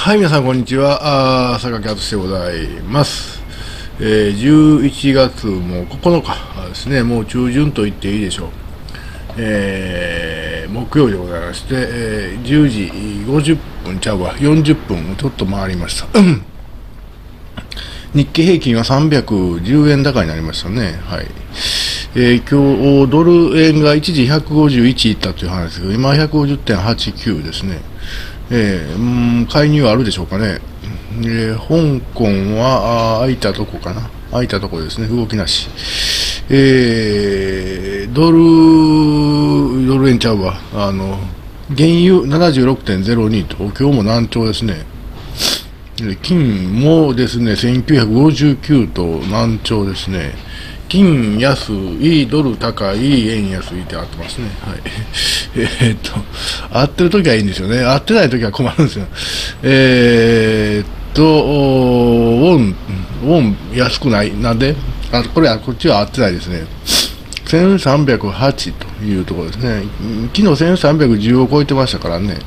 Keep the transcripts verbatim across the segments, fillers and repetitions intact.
はい、皆さん、こんにちは。あー榊敦でございます。えー、じゅういちがつもここのかですね、もう中旬と言っていいでしょう。えー、木曜日でございまして、えー、じゅうじごじゅっぷんちゃうわ、よんじゅっぷんちょっと回りました。日経平均はさんびゃくじゅうえん高になりましたね。はい。えー、今日、ドル円が一時ひゃくごじゅういちいったという話ですけど、今ひゃくごじゅってんはちきゅうですね。えー、うん介入あるでしょうかね。えー、香港は空いたとこかな。空いたとこですね。動きなし。えー、ドル、ドル円ちゃうわ。あの、原油 ななじゅうろくてんゼロに と、今日も難聴ですね。金もですね、せんきゅうひゃくごじゅうきゅうと難聴ですね。金安い、ドル高い、円安いって合ってますね。はい。えー、っと、合ってるときはいいんですよね。合ってないときは困るんですよ。えー、っと、ウォン、ウォン安くない。なんであ、これは、こっちは合ってないですね。せんさんびゃくはちというところですね。昨日せんさんびゃくじゅうを超えてましたからね。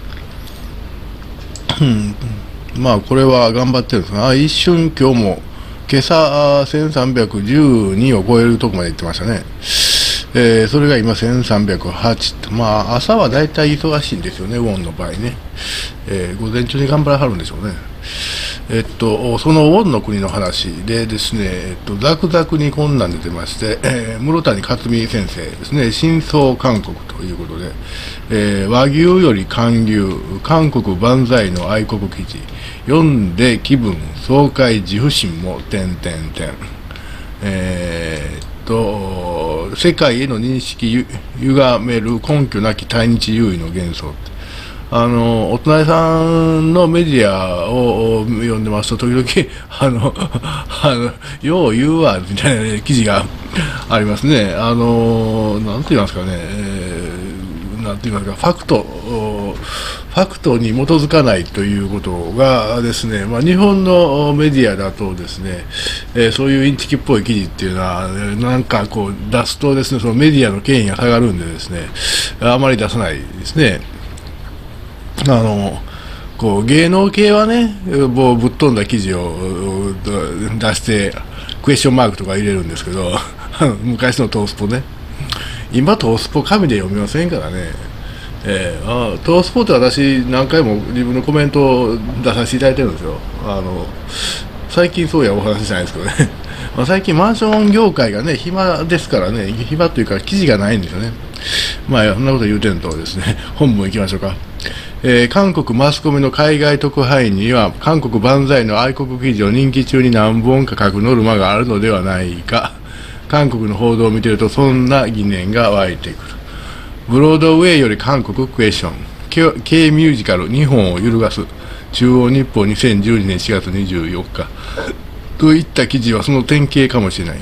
うん、まあ、これは頑張ってるんですが、一瞬今日も、今朝せんさんびゃくじゅうにを超えるとこまで行ってましたね。えー、それが今せんさんびゃくはちと、まあ朝はだいたい忙しいんですよね、ウォンの場合ね。えー、午前中に頑張らはるんでしょうね。えっと、そのウォンの国の話でですね、えっと、ザクザクにこんなん出てまして、えー、室谷克美先生ですね、真相韓国ということで、えー、和牛より韓牛、韓国万歳の愛国記事、読んで気分、爽快自負心も、点々点。えー、っと、世界への認識ゆ、歪める根拠なき対日優位の幻想。あの、お隣さんのメディアを読んでますと、時々、あの、あの、よう言うわ、みたいな、ね、記事がありますね。あの、なんて言いますかね、えー、なんて言いますか、ファクト、ファクトに基づかないということがですね、まあ、日本のメディアだとですね、えー、そういうインチキっぽい記事っていうのは、なんかこう出すとですね、そのメディアの権威が下がるんでですね、あまり出さないですね。あのこう芸能系はね、もうぶっ飛んだ記事を出してクエスチョンマークとか入れるんですけど昔のトースポね、今トースポ紙で読みませんからね。えー、あトースポって私何回も自分のコメントを出させていただいてるんですよ。あの最近そうやお話しじゃないですけどねまあ最近マンション業界がね暇ですからね、暇というか記事がないんですよね。まあそんなこと言うてんとですね、本文行きましょうか。えー、韓国マスコミの海外特派員には韓国万歳の愛国記事を任期中に何本か書くノルマがあるのではないか。韓国の報道を見ているとそんな疑念が湧いてくる。ブロードウェイより韓国クエスチョン K ミュージカル日本を揺るがす中央日報にせんじゅうにねんしがつにじゅうよっかといった記事はその典型かもしれない。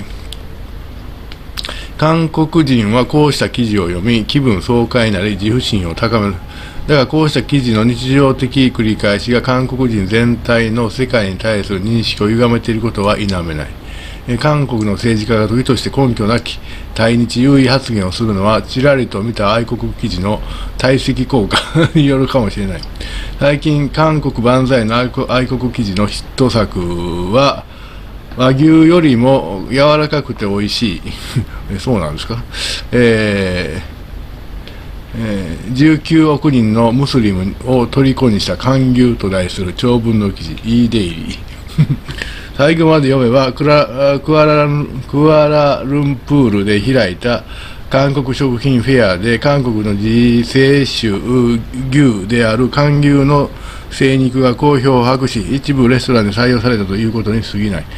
韓国人はこうした記事を読み気分爽快なり自負心を高める。だがこうした記事の日常的繰り返しが韓国人全体の世界に対する認識を歪めていることは否めない。韓国の政治家が時として根拠なき対日優位発言をするのはちらりと見た愛国記事の堆積効果によるかもしれない。最近韓国万歳の愛国記事のヒット作は和牛よりも柔らかくて美味しいそうなんですか。えーえー、じゅうきゅうおくにんのムスリムを虜にした韓牛と題する長文の記事 E デイリー最後まで読めばクラクアラクアラルンプールで開いた韓国食品フェアで韓国の自生種牛である韓牛の精肉が好評を博し一部レストランで採用されたということに過ぎない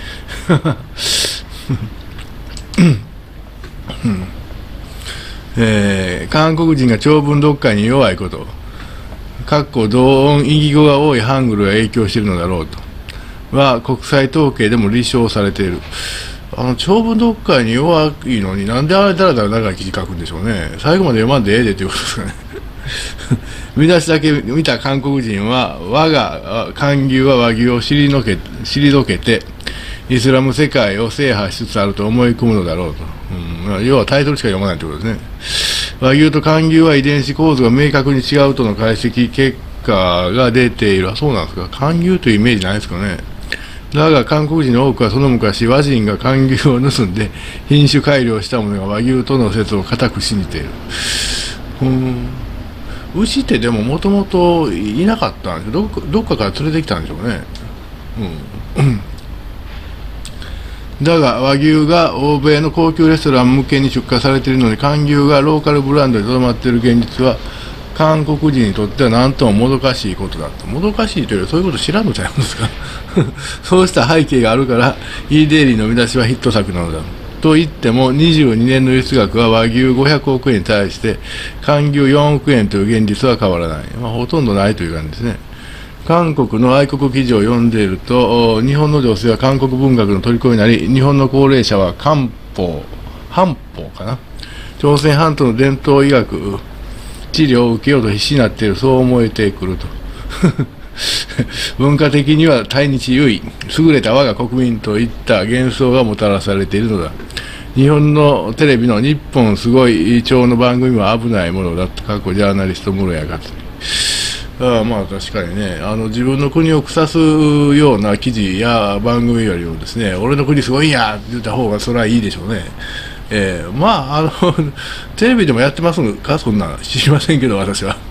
えー、韓国人が長文読解に弱いこと、かっこ同音異義語が多いハングルが影響しているのだろうとは国際統計でも立証されている。あの長文読解に弱いのになんであれだらだら長い記事書くんでしょうね。最後まで読まんでええでということですかね見出しだけ見た韓国人は我が韓牛は和牛を退け退けてイスラム世界を制覇しつつあると思い込むのだろうと、うん、要はタイトルしか読まないということですね。和牛と韓牛は遺伝子構造が明確に違うとの解析結カが出ている。あ、そうなんですか。韓牛というイメージないですかね。だが韓国人の多くはその昔和人が韓牛を盗んで品種改良したものが和牛との説を固く信じている。うーん、牛ってでももともといなかったんですよ。どっか、どっかから連れてきたんでしょうね。うん、だが和牛が欧米の高級レストラン向けに出荷されているのに韓牛がローカルブランドにとどまっている現実は韓国人にとっては何とももどかしいことだと。もどかしいというよりそういうこと知らんのちゃいますか。そうした背景があるからイーデイリーの見出しはヒット作なのだと言っても、にじゅうにねんの輸出額は和牛ごひゃくおくえんに対して韓牛よんおくえんという現実は変わらない。まあ、ほとんどないという感じですね。韓国の愛国記事を読んでいると、日本の女性は韓国文学の虜になり、日本の高齢者は漢方、漢方かな、朝鮮半島の伝統医学治療を受けようと必死になっている、そう思えてくると。文化的には対日優位、優れた我が国民といった幻想がもたらされているのだ。日本のテレビの日本すごい調の番組は危ないものだと過去ジャーナリスト室谷勝。ああ、まあ確かにね、あの自分の国を腐すような記事や番組よりもですね、俺の国すごいんやって言った方がそれはいいでしょうね。えー、まああのテレビでもやってますか、そんな知りませんけど、私は。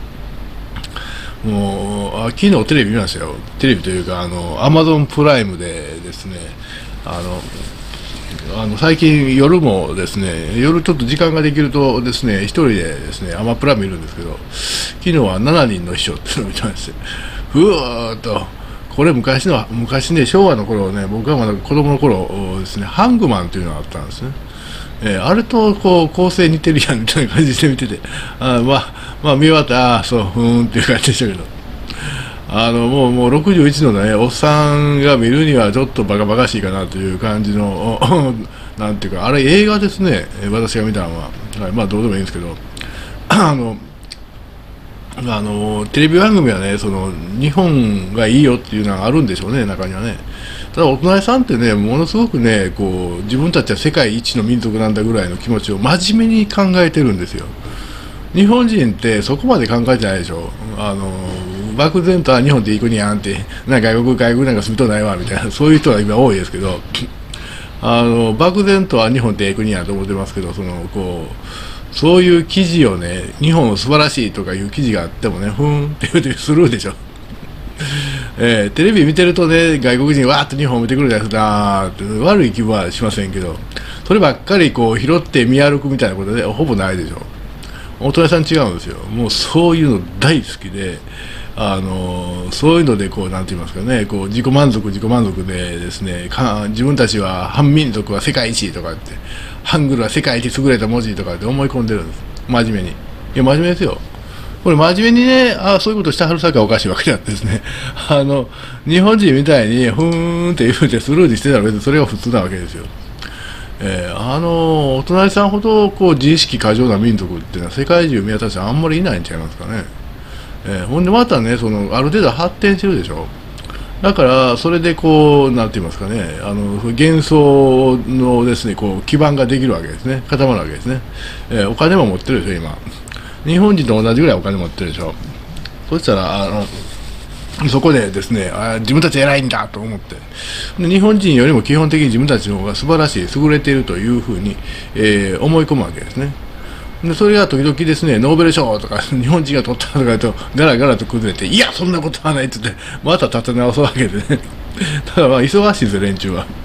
もうあ昨日テレビ見ましたよ。テレビというか、あのアマゾンプライムでですね、あのあの最近夜もですね、夜ちょっと時間ができるとですね、一人でですねアマプラ見るんですけど、昨日はしちにんの秘書っていうのを見てまして、ふわーっと、これ昔の昔ね、昭和の頃ね、僕がまだ子供の頃ですね、ハングマンというのがあったんですね。えー、あれとこう構成似てるやんみたいな感じで見てて、あまあまあ見終わった、あそうふーんっていう感じでしたけど、あのもうもうろくじゅういちのねおっさんが見るにはちょっとバカバカしいかなという感じのなんていうか、あれ映画ですね、私が見たのは、はい、まあどうでもいいんですけど、あのあのテレビ番組はね、その日本がいいよっていうのがあるんでしょうね、中にはね。ただお隣さんってね、ものすごくね、こう自分たちは世界一の民族なんだぐらいの気持ちを真面目に考えてるんですよ。日本人ってそこまで考えてないでしょ。あの漠然とは日本っていい国やんって、なんか外国外国なんか住みとないわみたいな、そういう人が今多いですけど、あの漠然とは日本っていい国やと思ってますけど、そのこうそういう記事をね、日本素晴らしいとかいう記事があってもね、ふーんって言うてスルーでしょ。えー、テレビ見てるとね、外国人わーっと日本を見てくるじゃないですかって、悪い気分はしませんけど、そればっかりこう拾って見歩くみたいなことでほぼないでしょ。大人さん違うんですよ。もうそういうの大好きで、あのそういうのでこうなんて言いますかね、こう自己満足自己満足でですね、か自分たちは反民族は世界一とかって、ハングルは世界一優れた文字とかって思い込んでるんです。真面目に。いや真面目ですよ。これ真面目にね、あそういうことしたはるさかおかしいわけであってですね、あの日本人みたいにふーんって言うてスルーにしてたら別にそれが普通なわけですよ。えー、あのお隣さんほどこう自意識過剰な民族っていうのは世界中見渡してあんまりいないんちゃいますかね。えー、ほんでまたね、そのある程度発展してるでしょ。だからそれでこうなんて言いますかね、あの幻想のですねこう基盤ができるわけですね、固まるわけですね。えー、お金も持ってるでしょ今。日本人と同じぐらいお金持ってるでしょ。そしたらあのそこでですね、あ自分たち偉いんだと思って、で日本人よりも基本的に自分たちの方が素晴らしい優れているというふうに、えー、思い込むわけですね。でそれが時々ですね、ノーベル賞とか日本人が取ったとか言うとガラガラと崩れて、いやそんなことはないって言ってまた立て直すわけでね。だからまあ忙しいですよ連中は。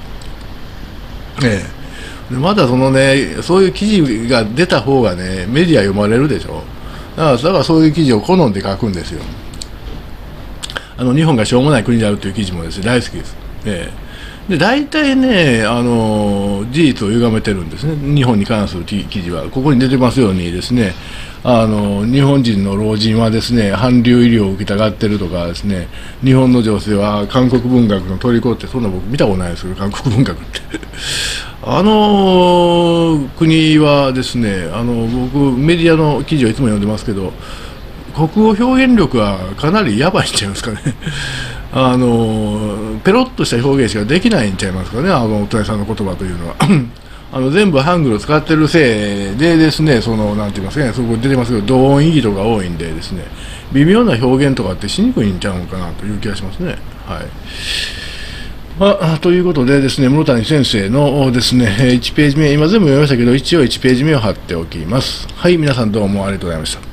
ええでまだそのね、そういう記事が出た方がね、メディア読まれるでしょ。だから、だからそういう記事を好んで書くんですよ。あの日本がしょうもない国であるという記事もですね、大好きです。ええ、で大体ね、あの事実を歪めてるんですね、日本に関する記事は。ここに出てますようにですね、あの日本人の老人はですね、韓流医療を受けたがってるとかですね、日本の女性は韓国文学の虜って、そんな僕見たことないですけど、韓国文学ってあの国はですね、あの僕メディアの記事をいつも読んでますけど、国語表現力はかなりやばいんちゃいますかね。あのペロッとした表現しかできないんちゃいますかね、あのお隣さんの言葉というのは。 あの全部ハングルを使ってるせいでですね、その、なんて言いますかね、そこ出てますけど、同音異義とか多いんでですね、微妙な表現とかってしにくいんちゃうのかなという気がしますね。はい。まあ、ということでですね、室谷先生のですね、いちページ目、今全部読みましたけど、一応いちページ目を貼っておきます。はい、皆さんどうもありがとうございました。